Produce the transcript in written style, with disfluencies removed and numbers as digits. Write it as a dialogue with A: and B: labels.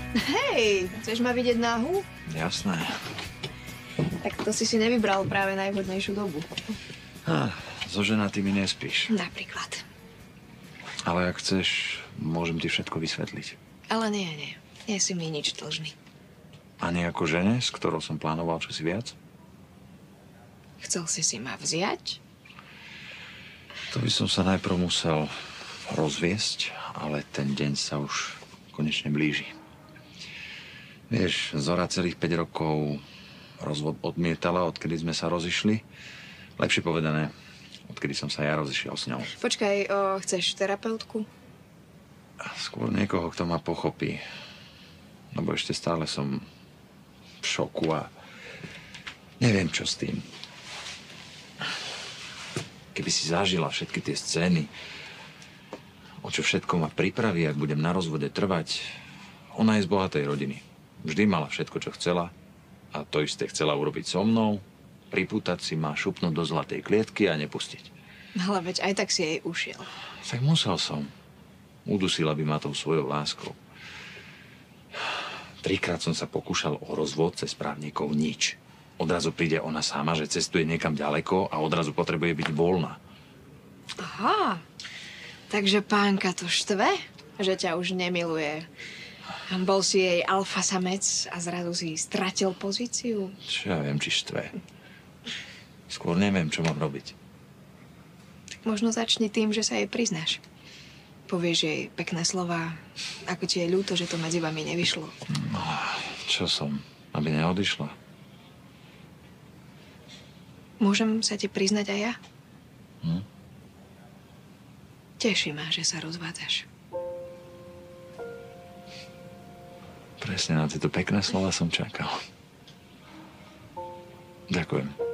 A: Hej, chceš ma vidieť náhu?
B: Jasné.
A: Tak to si nevybral práve najvhodnejšiu dobu.
B: So ženatými nespíš.
A: Napríklad.
B: Ale ak chceš, môžem ti všetko vysvetliť.
A: Ale nie. Nie si mi nič dlžný.
B: Ani ako žene, s ktorou som plánoval čosi viac?
A: Chcel si ma vziať?
B: To by som sa najprv musel rozviesť, ale ten deň sa už konečne blíži. Vieš, Zora celých 5 rokov rozvod odmietala, odkedy sme sa rozišli. Lepšie povedané, odkedy som sa ja rozišiel s ňou.
A: Počkaj, chceš terapeutku?
B: Skôr niekoho, kto ma pochopí. Lebo ešte stále som v šoku a neviem, čo s tým. Keby si zažila všetky tie scény, o čo všetko ma pripraví, ak budem na rozvode trvať. Ona je z bohatej rodiny. Vždy mala všetko, čo chcela. A to isté chcela urobiť so mnou. Pripútať si ma, šupnúť do zlatej klietky a nepustiť.
A: Ale veď aj tak si jej ušiel.
B: Tak musel som. Udusila by ma tou svojou láskou. 3-krát som sa pokúšal o rozvod cez právnikov, nič. Odrazu príde ona sama, že cestuje niekam ďaleko a odrazu potrebuje byť voľná.
A: Aha, takže pánka to štve, že ťa už nemiluje. Bol si jej alfa samec a zrazu si stratil pozíciu.
B: Čo ja viem, či štve. Skôr neviem, čo mám robiť.
A: Tak možno začni tým, že sa jej priznáš. Povieš jej pekné slova, ako ti je ľúto, že to medzi vami nevyšlo.
B: No, čo som? Aby neodišla?
A: Môžem sa ti priznať aj ja?
B: Hm?
A: Teší ma, že sa rozvádzaš.
B: Presne na tieto pekné slova som čakal. Ďakujem.